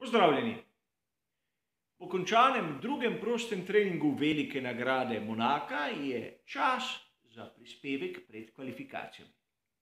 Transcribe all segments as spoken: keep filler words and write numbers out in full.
Pozdravljeni! Po končanem drugem prostem treningu velike nagrade Monaka je čas za prispevek pred kvalifikacijami.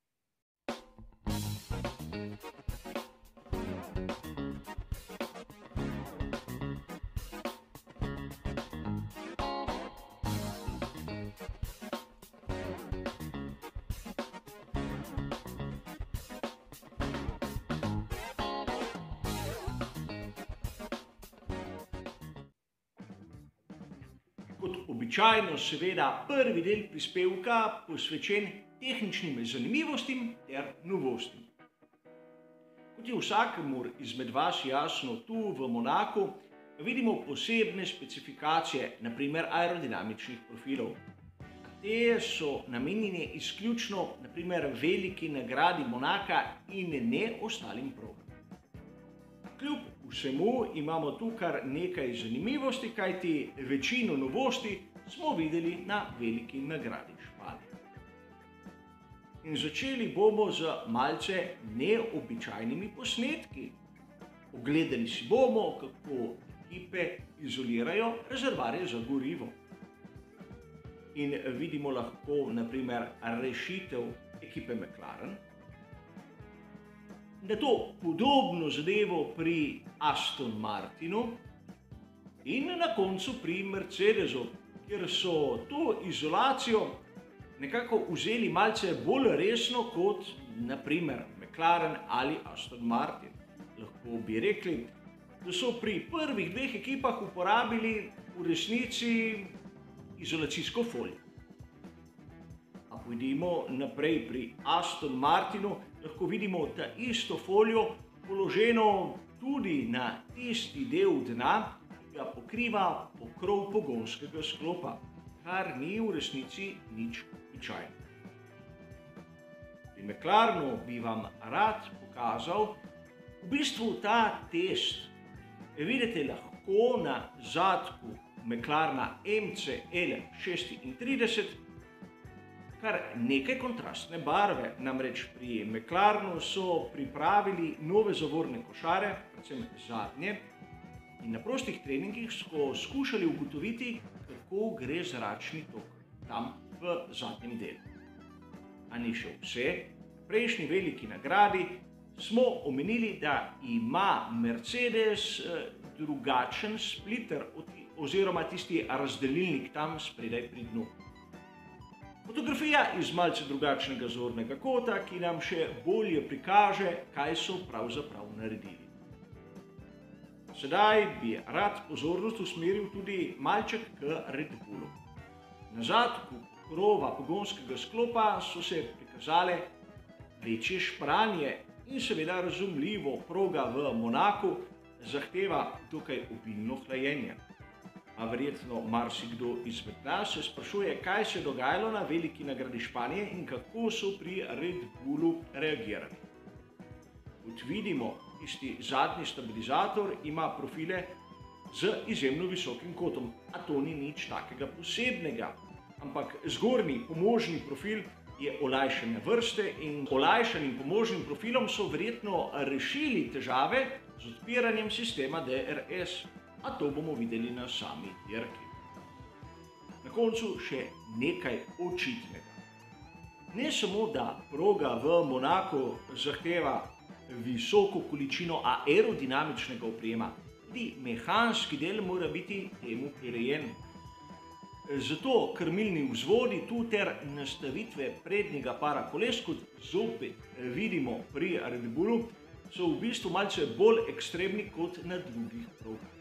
Kot običajno seveda prvi del prispevka posvečen tehničnim zanimivostim ter novostim. Kot je vsakemu izmed vas jasno, tu v Monaku vidimo posebne specifikacije, na primer aerodinamičnih profilov. Te so namenjene izključno na primer veliki nagradi Monaka in ne ostalim progam. Kljub vsemu imamo tu kar nekaj zanimivosti, kajti večino novosti smo videli na veliki nagradi Španije. In začeli bomo z malce neobičajnimi posnetki. Ogledali si bomo, kako ekipe izolirajo rezervoarje za gorivo. In vidimo lahko na primer rešitev ekipe McLaren. Na to podobno zadevo pri Aston Martinu in na koncu pri Mercedesu, kjer so to izolacijo nekako vzeli malce bolj resno kot na primer McLaren ali Aston Martin. Lahko bi rekli, da so pri prvih dveh ekipah uporabili v resnici izolacijsko folijo. A pojdimo naprej pri Aston Martinu. Lahko vidimo ta isto folijo položeno tudi na tisti del dna, ki ga pokriva pokrov pogonskega sklopa, kar ni v resnici nič običajno. Pri McLarenu bi vam rad pokazal v bistvu ta test. Vidite lahko na zadku McLarena M C L šestintrideset kar nekaj kontrastne barve, namreč pri McLarenu so pripravili nove zavorne košare, predvsem zadnje, in na prostih treningih so skušali ugotoviti, kako gre zračni tok tam v zadnjem delu. A ni še vse. V prejšnji veliki nagradi smo omenili, da ima Mercedes drugačen splitter oziroma tisti razdelilnik tam spredaj pri dnu. Fotografija iz malce drugačnega zornega kota, ki nam še bolje prikaže, kaj so pravzaprav naredili. Sedaj bi rad pozornost usmeril tudi malček k Red Bullu. Na zadku pokrova pogonskega sklopa so se prikazale večje špranje in seveda razumljivo, proga v Monaku zahteva dokaj obilno hlajenje. A verjetno marsikdo izmed nas se sprašuje, kaj se je dogajalo na veliki nagradi Španije in kako so pri Red Bullu reagirali. Kot vidimo, tisti zadnji stabilizator ima profile z izjemno visokim kotom, a to ni nič takega posebnega. Ampak zgornji pomožni profil je olajšane vrste in olajšanim pomožnim profilom so verjetno rešili težave z odpiranjem sistema D R S. A to bomo videli na sami dirki. Na koncu še nekaj očitnega. Ne samo, da proga v Monaku zahteva visoko količino aerodinamičnega oprijema, tudi mehanski del mora biti temu prirejen. Zato krmilni vzvodi tu ter nastavitve prednjega para koles, kot zopet vidimo pri Red Bullu, so v bistvu malce bolj ekstremni kot na drugih progah.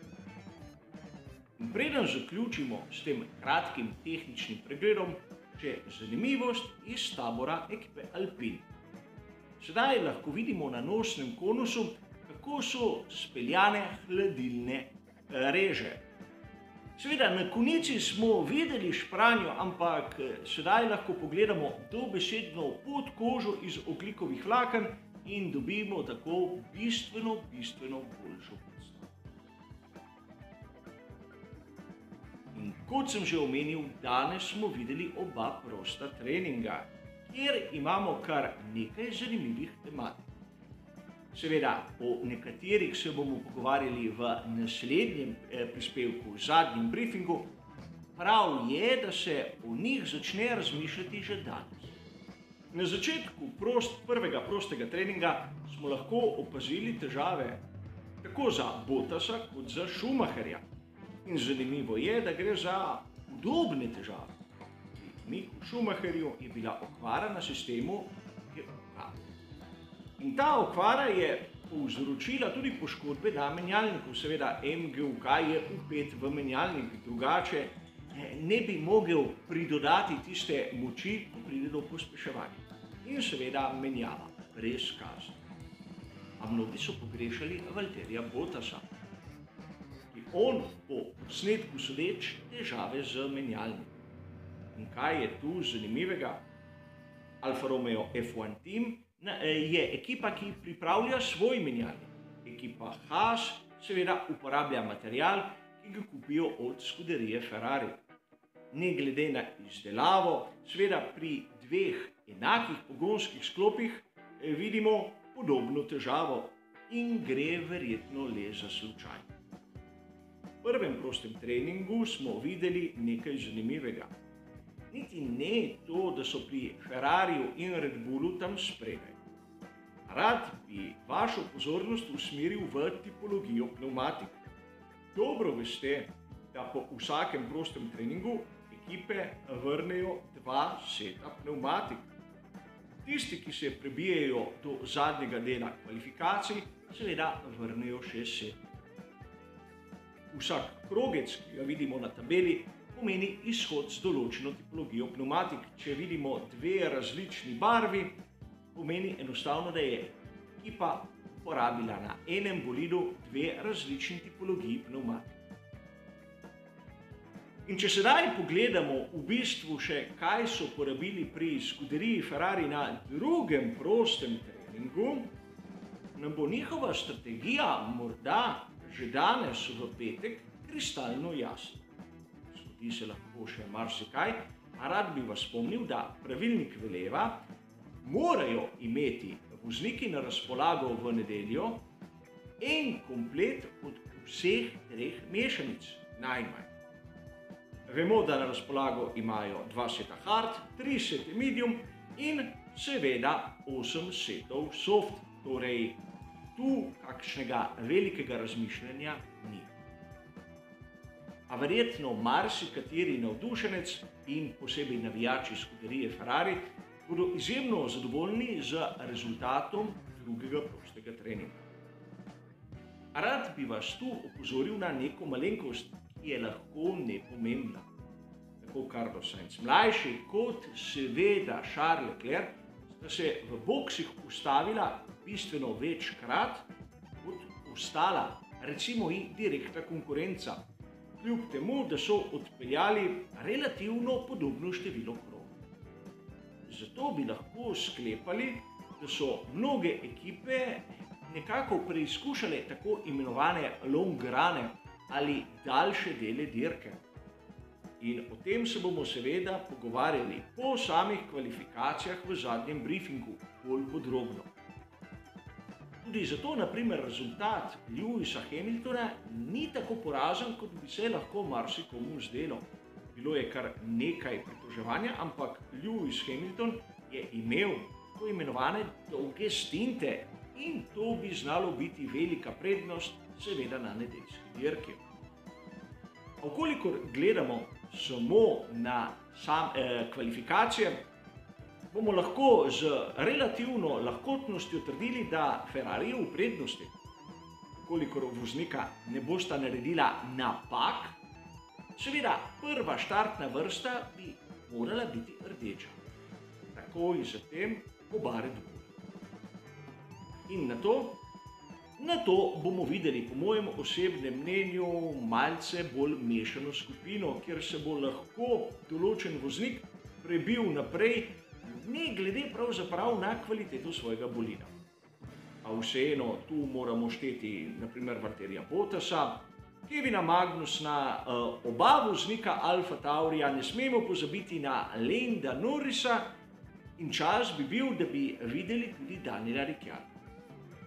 In preden zaključimo s tem kratkim tehničnim pregledom, še zanimivost iz tabora ekipe Alpine. Sedaj lahko vidimo na nosnem konusu, kako so speljane hladilne reže. Seveda, na konici smo videli špranjo, ampak sedaj lahko pogledamo dobesedno pod kožo iz ogljikovih vlaken in dobimo tako bistveno, bistveno boljšo predstavo. In kot sem že omenil, danes smo videli oba prosta treninga, kjer imamo kar nekaj zanimivih tematik. Seveda, o nekaterih se bomo pogovarjali v naslednjem prispevku, v zadnjem briefingu. Prav je, da se o njih začne razmišljati že danes. Na začetku prost, prvega prostega treninga smo lahko opazili težave tako za Bottasa kot za Schumacherja. In zanimivo je, da gre za podobne težave. Pri Micku Schumacherju je bila okvara na sistemu G U K. In ta okvara je povzročila tudi poškodbe na menjalniku. Seveda M G U K je vpet v menjalnik, drugače ne bi mogel pridodati tiste moči, ko pride do pospeševanja. In seveda menjava brez kazni. A mnogi so pogrešali Valtterija Bottasa, ki on po posnetku sodeč težave z menjalnikom. In kaj je tu zanimivega? Alfa Romeo F jedan Team je ekipa, ki pripravlja svoj menjalnik. Ekipa Haas seveda uporablja material, ki ga kupijo od skuderije Ferrari. Ne glede na izdelavo, seveda pri dveh enakih pogonskih sklopih vidimo podobno težavo in gre verjetno le za slučaj. V prvem prostem treningu smo videli nekaj zanimivega. Niti ne to, da so pri Ferrariju in Red Bullu tam spredaj. Rad bi vašo pozornost usmeril v tipologijo pneumatik. Dobro veste, da po vsakem prostem treningu ekipe vrnejo dva seta pneumatik. Tisti, ki se prebijejo do zadnjega dela kvalifikacij, seveda vrnejo še set. Vsak krogec, ki ga vidimo na tabeli, pomeni izhod z določeno tipologijo pneumatik. Če vidimo dve različni barvi, pomeni enostavno, da je ekipa uporabila na enem bolidu dve različni tipologiji pneumatik. In če sedaj pogledamo v bistvu še, kaj so porabili pri skuderiji Ferrari na drugem prostem treningu, nam bo njihova strategija morda že danes v petek kristalno jasna. Zgodi se lahko še marsikaj, a rad bi vas spomnil, da pravilnik veleva, morajo imeti vozniki na razpolago v nedeljo en komplet od vseh treh mešanic, najmanj. Vemo, da na razpolago imajo dva seta hard, tri sete medium in seveda osem setov soft, torej tu kakšnega velikega razmišljanja ni. A verjetno marsikateri navdušenec in posebej navijači skuderije Ferrari bodo izjemno zadovoljni z rezultatom drugega prostega treninga. A rad bi vas tu opozoril na neko malenkost, ki je lahko nepomembna. Tako Carlos Sainz mlajši kot seveda Charles Leclerc sta se v boksih ustavila bistveno večkrat kot ostala, recimo in direktna konkurenca, kljub temu, da so odpeljali relativno podobno število krogov. Zato bi lahko sklepali, da so mnoge ekipe nekako preizkušale tako imenovane long rune ali daljše dele dirke. In o tem se bomo seveda pogovarjali po samih kvalifikacijah v zadnjem briefingu bolj podrobno. Tudi zato, na primer, rezultat Lewisa Hamiltona ni tako porazen, kot bi se lahko marsikomu zdelo. Bilo je kar nekaj pritoževanja, ampak Lewis Hamilton je imel tako imenovane dolge stinte in to bi znalo biti velika prednost, seveda na nedeljski dirki. Okolikor gledamo samo na sam, eh, kvalifikacije, bomo lahko z relativno lahkotnostjo trdili, da Ferrari je v prednosti. Kolikor voznika ne bosta naredila napak, seveda prva štartna vrsta bi morala biti rdeča. Takoj zatem oba Red Bulla. In na to, na to bomo videli, po mojem osebnem mnenju, malce bolj mešano skupino, kjer se bo lahko določen voznik prebil naprej, ne glede pravzaprav na kvaliteto svojega bolida. A vseeno tu moramo šteti na primer Valtterija Bottasa, Kevina Magnusna, oba voznika Alfa Taurija, ne smemo pozabiti na Landa Norrisa in čas bi bil, da bi videli tudi Daniela Ricciarda.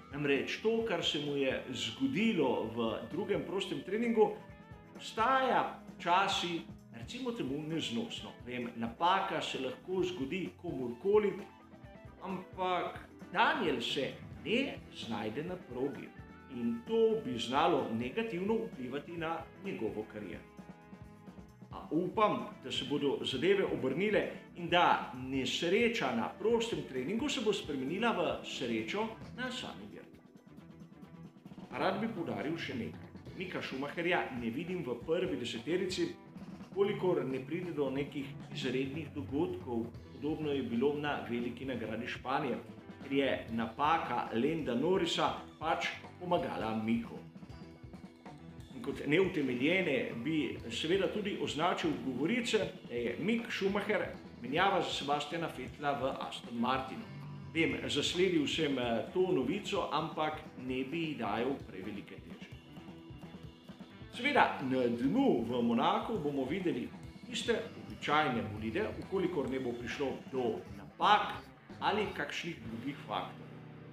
Namreč to, kar se mu je zgodilo v drugem prostem treningu, staja časi, recimo temu, neznosno. Vem, napaka se lahko zgodi komurkoli, ampak Daniel se ne znajde na progi in to bi znalo negativno vplivati na njegovo kariero. A upam, da se bodo zadeve obrnile in da nesreča na prostem treningu se bo spremenila v srečo na sami dirki. Rad bi poudaril še nekaj. Mika Schumacherja ne vidim v prvi deseterici, kolikor ne pride do nekih izrednih dogodkov. Podobno je bilo na veliki nagradi Španije, ker je napaka Landa Norrisa pač pomagala Miku. In kot neutemeljene bi seveda tudi označil govorice, da je Mick Schumacher menjava za Sebastiana Vettela v Aston Martinu. Vem, zasledil sem to novico, ampak ne bi ji dajal prevelike teže. Seveda, na dnu v Monaku bomo videli tiste običajne bolide, ukolikor ne bo prišlo do napak ali kakšnih drugih faktorjev.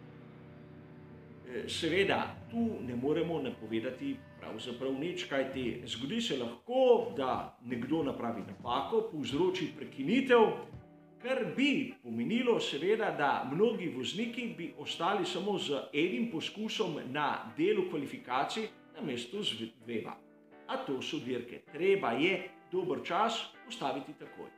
Seveda, tu ne moremo napovedati pravzaprav nič, kajti zgodi se lahko, da nekdo napravi napako, povzroči prekinitev, kar bi pomenilo seveda, da mnogi vozniki bi ostali samo z enim poskusom na delu kvalifikacij namesto z dvema. A to so dirke. Treba je dober čas postaviti takoj.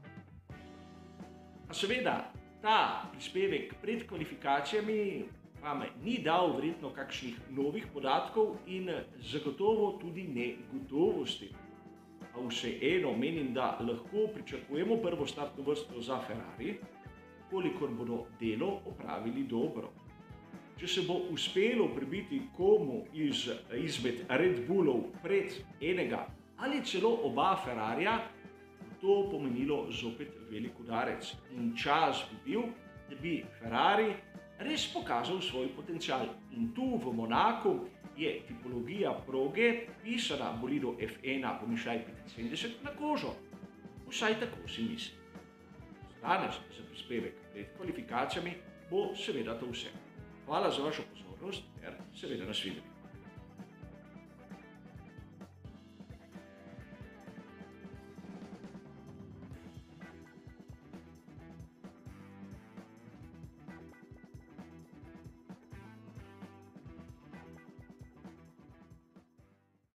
A seveda, ta prispevek pred kvalifikacijami vam ni dal verjetno kakšnih novih podatkov in zagotovo tudi ne gotovosti. A vseeno menim, da lahko pričakujemo prvo startno vrsto za Ferrari, kolikor bodo delo opravili dobro. Če se bo uspelo prebiti komu iz, izmed Red Bullov pred enega ali celo oba Ferrarija, bo to pomenilo zopet velik udarec. In čas bi bil, da bi Ferrari res pokazal svoj potencial. In tu v Monaku je tipologija proge pisana bolidu F ena pomišljaj petinsedemdeset na kožo. Vsaj tako si mislim. Danes za prispevek pred kvalifikacijami bo seveda to vse. Hvala za vašo pozornost ter seveda nasvidenje.